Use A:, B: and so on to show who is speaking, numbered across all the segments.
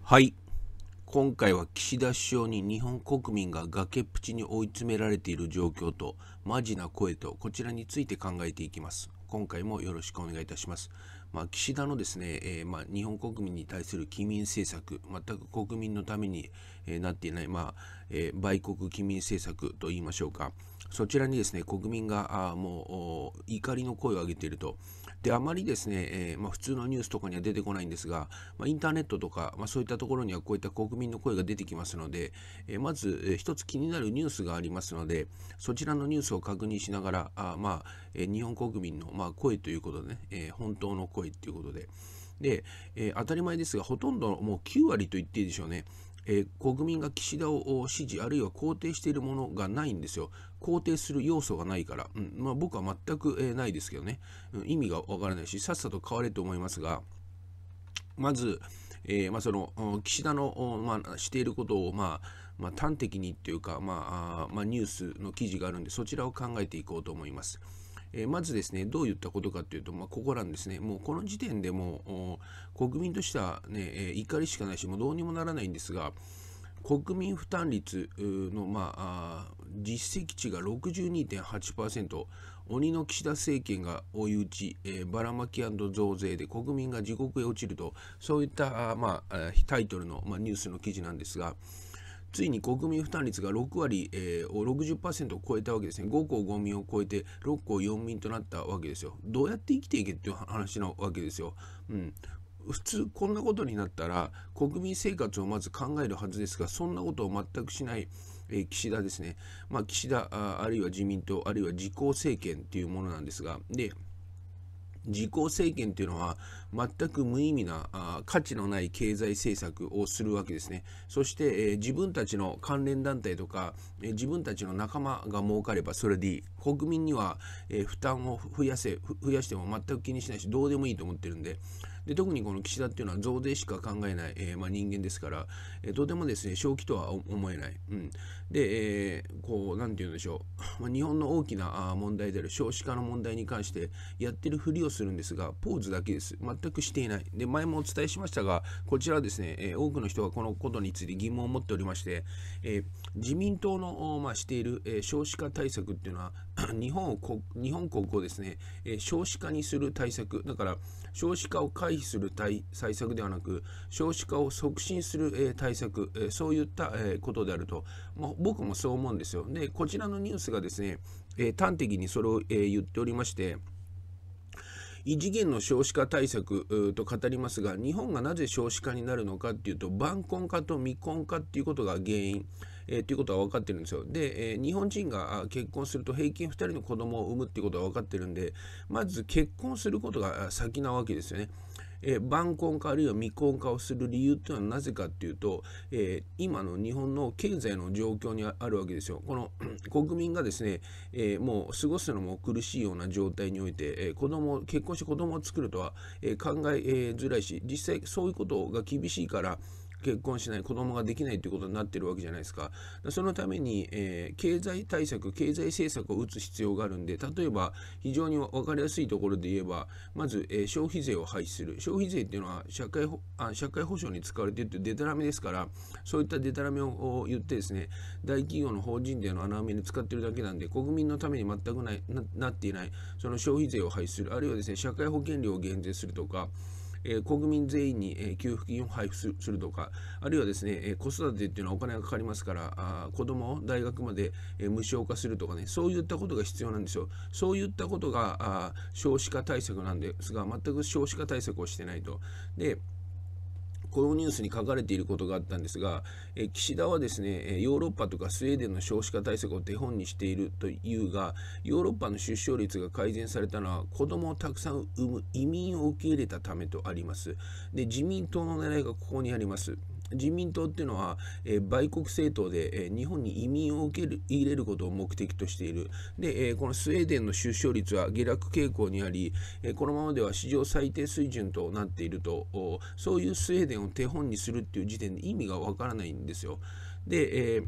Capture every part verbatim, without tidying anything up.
A: はい。今回は岸田首相に日本国民が崖っぷちに追い詰められている状況とマジな声とこちらについて考えていきます。今回もよろしくお願いいたします。まあ、岸田のですね、えーまあ、日本国民に対する棄民政策、全く国民のために、えーなっていない、まあえー、売国棄民政策と言いましょうか。そちらにですね、国民があもう怒りの声を上げていると。で、あまりですね、えーまあ、普通のニュースとかには出てこないんですが、まあ、インターネットとか、まあ、そういったところにはこういった国民の声が出てきますので、えーまず、えー一つ気になるニュースがありますので、そちらのニュースを確認しながら、あまあえー日本国民の、まあ、声ということでね、えー本当の声ということで、で、えー当たり前ですが、ほとんどもうきゅう割と言っていいでしょうね。えー国民が岸田を支持あるいは肯定しているものがないんですよ。肯定する要素がないから、うんまあ、僕は全く、えーないですけどね、うん、意味がわからないし、さっさと変われと思いますが、まず、えーまあ、その岸田の、まあ、していることを、まあまあ、端的にというか、まああまあ、ニュースの記事があるんで、そちらを考えていこうと思います。えーまずですね、どういったことかというと、まあ、ここなんですね。もうこの時点でもう国民としては、ね、えー怒りしかないし、もうどうにもならないんですが、国民負担率の、まあ、実績値が ろくじゅうにてんはちパーセント、鬼の岸田政権が追い打ち、えーばらまき&増税で国民が地獄へ落ちると、そういった、まあ、タイトルの、まあ、ニュースの記事なんですが、ついに国民負担率がろく割、えー、を ろくじゅっパーセント を超えたわけですね。ごこうご民を超えてろっこうよん民となったわけですよ。どうやって生きていけっていう話なわけですよ。うん。普通こんなことになったら国民生活をまず考えるはずですが、そんなことを全くしない、えー岸田ですね。まあ、岸田 あ, あるいは自民党あるいは自公政権というものなんですが、で自公政権というのは全く無意味なあ価値のない経済政策をするわけですね。そして、えー自分たちの関連団体とか、えー自分たちの仲間が儲かればそれでいい。国民には、えー負担を増やせ増やしても全く気にしないし、どうでもいいと思ってるんで。で特にこの岸田っていうのは増税しか考えない、えーまあ、人間ですから、えーとてもですね正気とは思えない。うん、で、えーこうなんて言うんでしょう、まあ、日本の大きなあ問題である少子化の問題に関してやってるふりをするんですが、ポーズだけです。全くしていない。で、前もお伝えしましたが、こちらはですね、えー多くの人がこのことについて疑問を持っておりまして、えー自民党の、まあ、している、えー少子化対策っていうのは、日本をこ日本国をですね、えー少子化にする対策、だから少子化を回避する対対策ではなく、少子化を促進する、えー対策、えーそういった、えーことであると、まあ、僕もそう思うんですよ。で、こちらのニュースがですね、えー端的にそれを、えー言っておりまして、異次元の少子化対策と語りますが、日本がなぜ少子化になるのかっていうと、晩婚化と未婚化っていうことが原因、えー、ということは分かってるんですよ。で、えー日本人が結婚すると平均ふたりの子供を産むっていうことは分かってるんで、まず結婚することが先なわけですよね。えー晩婚化あるいは未婚化をする理由っていうのはなぜかっていうと、えー今の日本の経済の状況にあるわけですよ。この国民がですね、えーもう過ごすのも苦しいような状態において、えー子供結婚して子供を作るとは、えー考ええーづらいし、実際そういうことが厳しいから結婚しない、子供ができないということになっているわけじゃないですか。そのために、えー経済対策、経済政策を打つ必要があるんで、例えば非常に分かりやすいところで言えば、まず、えー消費税を廃止する。消費税っていうのは社会保あ社会保障に使われているというデタラメですから、そういったデタラメを言ってですね、大企業の法人税の穴埋めに使っているだけなんで、国民のために全くない な, なっていない、その消費税を廃止する、あるいはですね、社会保険料を減税するとか、えー、国民全員に、えー、給付金を配布するとか、あるいはですね、えー、子育てっていうのはお金がかかりますから、あ子供を大学まで、えー、無償化するとかね、そういったことが必要なんですよ。そういったことがあ少子化対策なんですが、全く少子化対策をしてないと。でこのニュースに書かれていることがあったんですが、え岸田はですね、ヨーロッパとかスウェーデンの少子化対策を手本にしているというが、ヨーロッパの出生率が改善されたのは子供をたくさん産む移民を受け入れたためとあります。で、自民党の狙いがここにあります。自民党っていうのは、えー、売国政党で、えー、日本に移民を受ける入れることを目的としている。で、えー、このスウェーデンの出生率は下落傾向にあり、えー、このままでは史上最低水準となっていると、そういうスウェーデンを手本にするっていう時点で意味がわからないんですよ。で、えー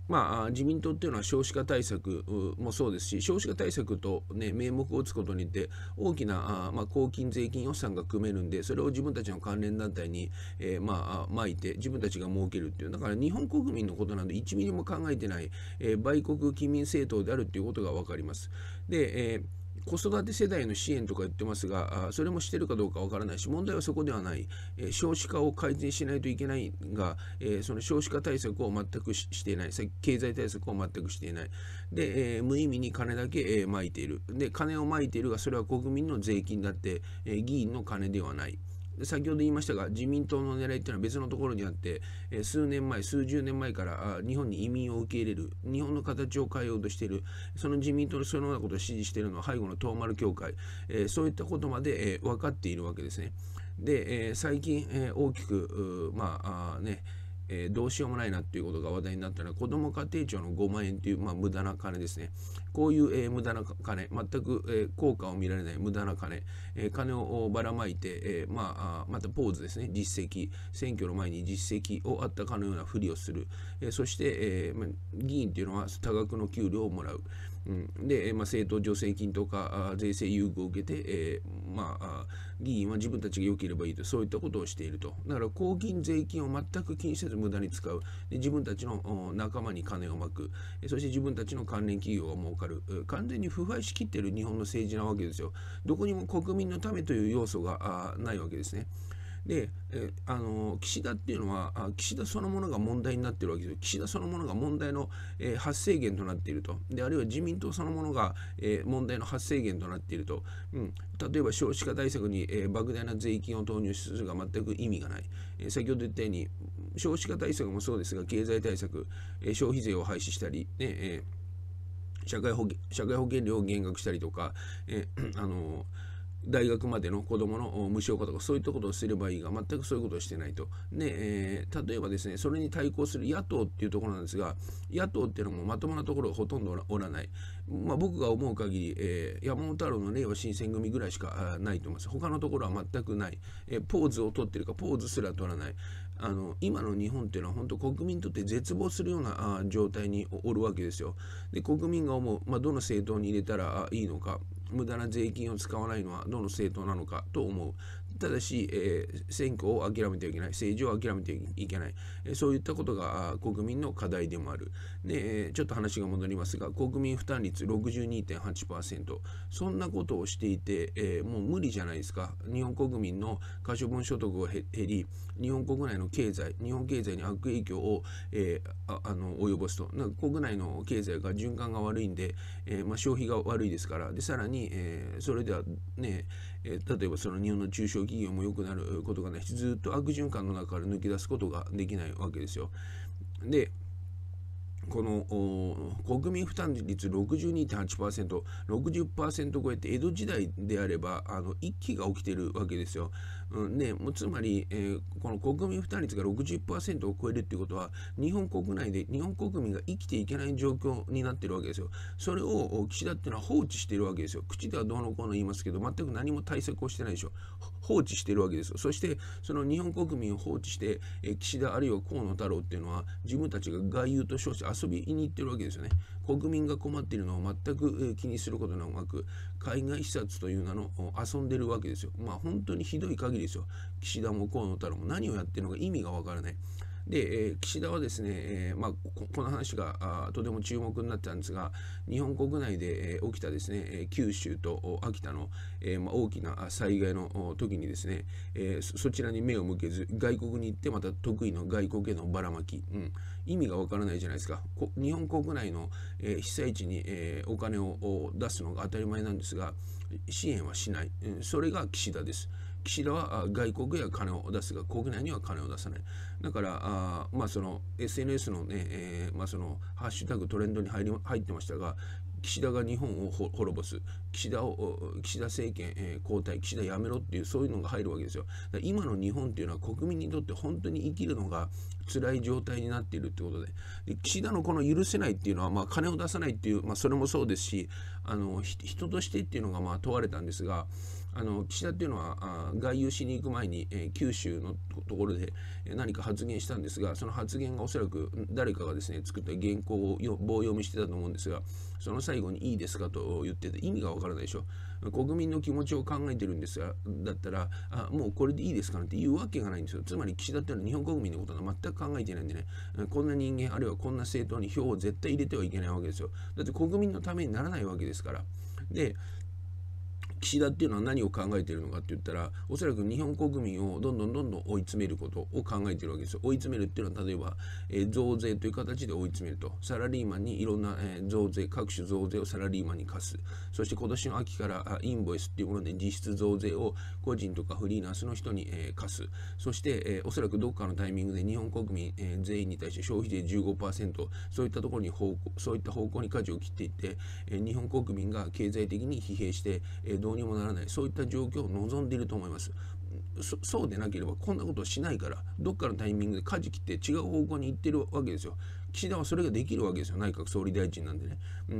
A: まあ、自民党っていうのは少子化対策もそうですし、少子化対策と、ね、名目を打つことによって大きなあ、まあ、公金税金予算が組めるんで、それを自分たちの関連団体に、えーまあ、巻いて自分たちが儲けるっていう、だから日本国民のことなんでいちミリも考えてない、えー、売国帰民政党であるっていうことが分かります。で、えー子育て世代の支援とか言ってますが、それもしてるかどうかわからないし、問題はそこではない、えー、少子化を改善しないといけないが、えー、その少子化対策を全く し, していない、経済対策を全くしていない、で、えー、無意味に金だけ、えー、撒いている、で、金を撒いているが、それは国民の税金だって、えー、議員の金ではない。先ほど言いましたが、自民党の狙いっていうのは別のところにあって、えー、数年前、数十年前からあ日本に移民を受け入れる、日本の形を変えようとしている、その自民党のそのようなことを支持しているのは背後の東丸協会、えー、そういったことまで、えー、分かっているわけですね。で、えー、最近、えー、大きく、まあ、あね、えー、どうしようもないなっていうことが話題になったのは、子ども家庭庁のごまんえんという、まあ、無駄な金ですね。こういう、えー、無駄な金、全く、えー、効果を見られない無駄な金、えー、金をばらまいて、えーまあ、またポーズですね、実績、選挙の前に実績をあったかのようなふりをする、えー、そして、えーまあ、議員というのは多額の給料をもらう。うん、で、まあ、政党助成金とか税制優遇を受けて、えーまあ、議員は自分たちが良ければいいと、そういったことをしていると。だから公金税金を全く気にせず無駄に使う。で、自分たちの仲間に金をまく。そして自分たちの関連企業が儲かる。完全に腐敗しきっている日本の政治なわけですよ。どこにも国民のためという要素がないわけですね。で、えあの岸田っていうのは岸田そのものが問題になっているわけですよ。岸田そのものが問題の、えー、発生源となっていると。で、あるいは自民党そのものが、えー、問題の発生源となっていると。うん、例えば少子化対策に、えー、莫大な税金を投入するが全く意味がない。えー、先ほど言ったように少子化対策もそうですが、経済対策、えー、消費税を廃止したり、ねえー、社会保険、社会保険料を減額したりとか、えー、あのー大学までの子どもの無償化とかそういったことをすればいいが、全くそういうことをしてないと。で、えー、例えばですね、それに対抗する野党っていうところなんですが、野党っていうのもまともなところがほとんどおらない。まあ、僕が思う限り、えー、山本太郎の令和新選組ぐらいしかないと思います。他のところは全くない。えー、ポーズを取ってるか、ポーズすら取らない。あの今の日本っていうのは本当国民にとって絶望するようなあ状態におるわけですよ。で、国民が思う、まあ、どの政党に入れたらいいのか、無駄な税金を使わないのはどの政党なのかと思う。ただし、えー、選挙を諦めてはいけない、政治を諦めてはいけない、えー、そういったことが国民の課題でもある。で、えー、ちょっと話が戻りますが、国民負担率 ろくじゅうにてんはちパーセント、そんなことをしていて、えー、もう無理じゃないですか。日本国民の可処分所得が減り、日本国内の経済、日本経済に悪影響を、えー、ああの及ぼすと。なんか国内の経済が循環が悪いんで、えーまあ、消費が悪いですから、でさらに、えー、それではね、えー、例えばその日本の中小企業も良くなることがないし、ずっと悪循環の中から抜け出すことができないわけですよ。で、この国民負担率 ろくじゅうにてんはちパーセント、ろくじゅっパーセント 超えて江戸時代であればあの一揆が起きているわけですよ。うん、でもうつまり、えー、この国民負担率が ろくじゅっパーセント を超えるっていうことは、日本国内で日本国民が生きていけない状況になっているわけですよ。それを岸田っていうのは放置しているわけですよ。口ではどうのこうの言いますけど、全く何も対策をしてないでしょ。放置しているわけですよ。そしてその日本国民を放置して、えー、岸田あるいは河野太郎っていうのは自分たちが外遊と称して遊びに行ってるわけですよね。国民が困っているのを全く気にすることなく、海外視察という名の遊んでるわけですよ。まあ本当にひどい限りですよ。岸田も河野太郎も何をやってるのか意味がわからない。で、えー、岸田はですね、えーまあ、こ, この話があとても注目になったんですが、日本国内で、えー、起きたですね、えー、九州と秋田の、えーまあ、大きな災害の時にですね、えー、そ, そちらに目を向けず外国に行ってまた得意の外国へのばらまき、うん、意味がわからないじゃないですか。日本国内の、えー、被災地に、えー、お金を出すのが当たり前なんですが、支援はしない、うん、それが岸田です。岸田は外国へは金を出すが国内には金を出さない。だからあ、まあ、その エスエヌエス のね、えーまあ、そのハッシュタグトレンドに入り入ってましたが、岸田が日本を滅ぼす、岸田を岸田政権、えー、交代、岸田やめろっていう、そういうのが入るわけですよ。今の日本っていうのは国民にとって本当に生きるのが辛い状態になっているってことで、で岸田のこの許せないっていうのは、まあ、金を出さないっていう、まあ、それもそうですし、あの人としてっていうのがまあ問われたんですが、 あの岸田っていうのはあ外遊しに行く前に、えー、九州のところで何か発言したんですが、その発言がおそらく誰かがですね作った原稿を棒読みしてたと思うんですが、その最後にいいですかと言ってて意味がわからないでしょ。国民の気持ちを考えてるんですが、だったらあもうこれでいいですかなんて言うわけがないんですよ。つまり岸田っていうのは日本国民のことは全く考えてないんでね、こんな人間あるいはこんな政党に票を絶対入れてはいけないわけですよ。だって国民のためにならないわけですから。で岸田っていうのは何を考えているのかって言ったら、おそらく日本国民をどんどんどんどん追い詰めることを考えているわけですよ。追い詰めるっていうのは例えば、えー、増税という形で追い詰めると、サラリーマンにいろんな、えー、増税、各種増税をサラリーマンに課す。そして今年の秋からインボイスっていうもので実質増税を個人とかフリーランスの人に、えー、課す。そして、えー、おそらくどっかのタイミングで日本国民、えー、全員に対して消費税 じゅうごパーセント、そういったところに方向そういった方向に舵を切っていって、えー、日本国民が経済的に疲弊して、えー、どうにもならない、そういった状況を望んでいると思います。そ, そうでなければこんなことをしないから、どっかのタイミングで舵切って違う方向に行ってるわけですよ。岸田はそれができるわけですよ、内閣総理大臣なんでね。うん、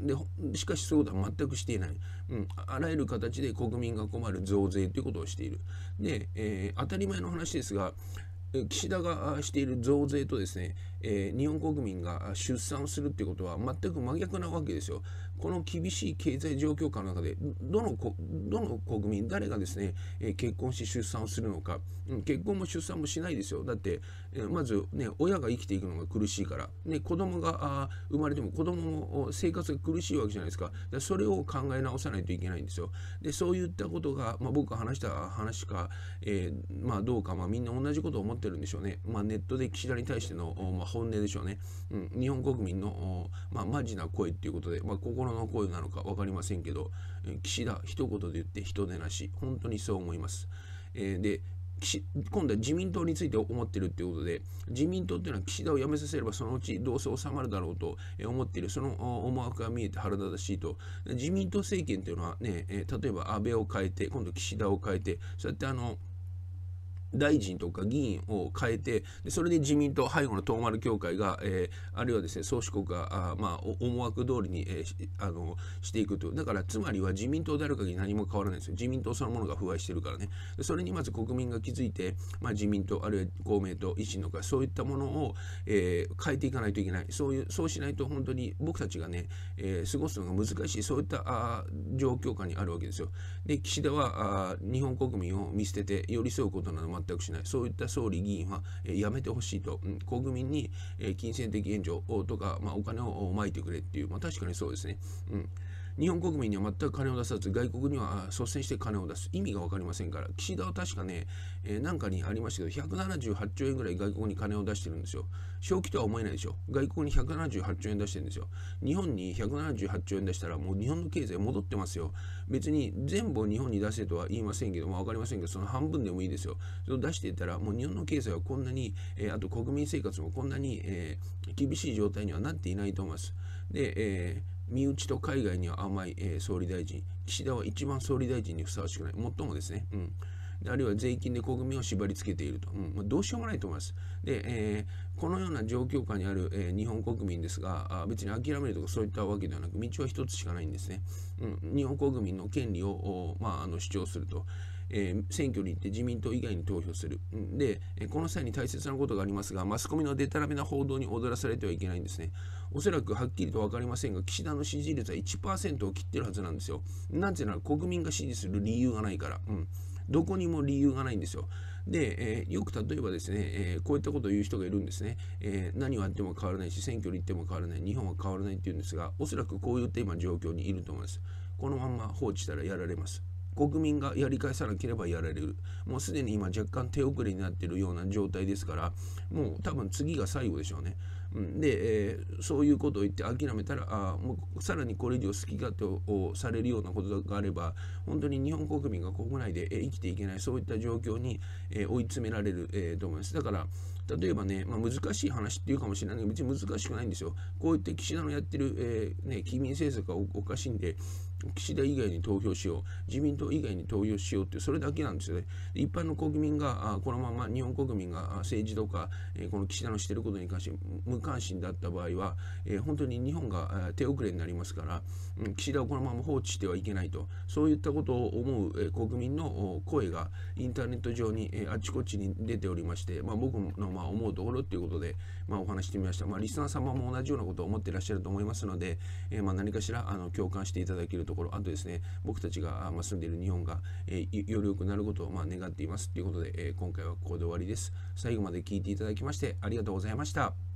A: でしかしそういうことは全くしていない、うん、あらゆる形で国民が困る増税ということをしている。で、えー、当たり前の話ですが、岸田がしている増税とですね、えー、日本国民が出産するっていうことは全く真逆なわけですよ。この厳しい経済状況下の中でどのどの国民誰がですね、えー、結婚し出産をするのか、うん、結婚も出産もしないですよ。だって、えー、まずね親が生きていくのが苦しいから、ね、子供があ生まれても子供も生活が苦しいわけじゃないですか。だからそれを考え直さないといけないんですよ。でそういったことが、まあ、僕が話した話か、えー、まあどうか、まあ、みんな同じことを思ってるんでしょうね。まあ、ネットで岸田に対しての、まあ、本音でしょうね。うん、日本国民の、まあ、マジな声っていうことで、まあ、心の声なのか分かりませんけど、岸田一言で言って人でなし、本当にそう思います。えー、で今度は自民党について思ってるっていうことで、自民党っていうのは岸田を辞めさせればそのうちどうせ収まるだろうと思っている、その思惑が見えて腹立たしいと。自民党政権っていうのはね、例えば安倍を変えて今度岸田を変えて、そうやってあの大臣とか議員を変えて、でそれで自民党背後の東丸協会が、えー、あるいはですね宗主国があ、まあ、思惑通りに、えー、あのしていくと。だからつまりは自民党である限り何も変わらないんですよ。自民党そのものが腐敗してるからね。でそれにまず国民が気づいて、まあ、自民党あるいは公明党維新の会そういったものを、えー、変えていかないといけない。そういうそうしないと本当に僕たちがね、えー、過ごすのが難しい、そういったあ状況下にあるわけですよ。で岸田はあ日本国民を見捨てて寄り添うことなど全くしない。そういった総理議員は、えー、やめてほしいと、うん、国民に、えー、金銭的援助とか、まあ、お金をまいてくれっていう、まあ、確かにそうですね。うん日本国民には全く金を出さず、外国には率先して金を出す。意味が分かりませんから。岸田は確かね、えー、なんかにありましたけど、ひゃくななじゅうはちちょうえんぐらい外国に金を出してるんですよ。正気とは思えないでしょ。外国にひゃくななじゅうはちちょうえん出してるんですよ。日本にひゃくななじゅうはちちょうえん出したら、もう日本の経済戻ってますよ。別に全部を日本に出せとは言いませんけども、分かりませんけど、その半分でもいいですよ。それを出していったら、もう日本の経済はこんなに、えー、あと国民生活もこんなに、えー、厳しい状態にはなっていないと思います。で、えー身内と海外には甘い、えー、総理大臣、岸田は一番総理大臣にふさわしくない、最もですね、うん、であるいは税金で国民を縛り付けていると、うんまあ、どうしようもないと思います。で、えー、このような状況下にある、えー、日本国民ですが、あ別に諦めるとかそういったわけではなく、道は一つしかないんですね。うん、日本国民の権利を、まあ、あの主張すると。えー、選挙に行って自民党以外に投票する。で、この際に大切なことがありますが、マスコミのデタラメな報道に踊らされてはいけないんですね。おそらくはっきりと分かりませんが、岸田の支持率は いちパーセント を切ってるはずなんですよ。なぜなら国民が支持する理由がないから。うん、どこにも理由がないんですよ。で、えー、よく例えばですね、えー、こういったことを言う人がいるんですね。えー、何をやっても変わらないし、選挙に行っても変わらない、日本は変わらないっていうんですが、おそらくこういった今状況にいると思います。このまま放置したらやられます。国民がやり返さなければやられる。もうすでに今若干手遅れになっているような状態ですから、もう多分次が最後でしょうね。うん、で、えー、そういうことを言って諦めたら、あもうさらにこれ以上好き勝手をされるようなことがあれば、本当に日本国民が国内で生きていけない、そういった状況に追い詰められる、えー、と思います。だから例えばね、まあ、難しい話っていうかもしれないけど、別に難しくないんですよ。こういって岸田のやってる、えーね、機民政策が お, おかしいんで、 岸田以外に投票しよう、自民党以外に投票しようって、それだけなんですよね。一般の国民が、このまま日本国民が政治とか、この岸田のしていることに関して無関心だった場合は、本当に日本が手遅れになりますから、岸田をこのまま放置してはいけないと、そういったことを思う国民の声がインターネット上にあちこちに出ておりまして、まあ、僕のまあ思うところということで、まあ、お話してみました。まあ、リスナー様も同じようなことを思っていらっしゃると思いますので、えー、まあ何かしらあの共感していただけるところ、あとですね、僕たちがまあ住んでいる日本が、えー、より良くなることをまあ願っていますということで、えー、今回はここで終わりです。最後まで聞いていただきましてありがとうございました。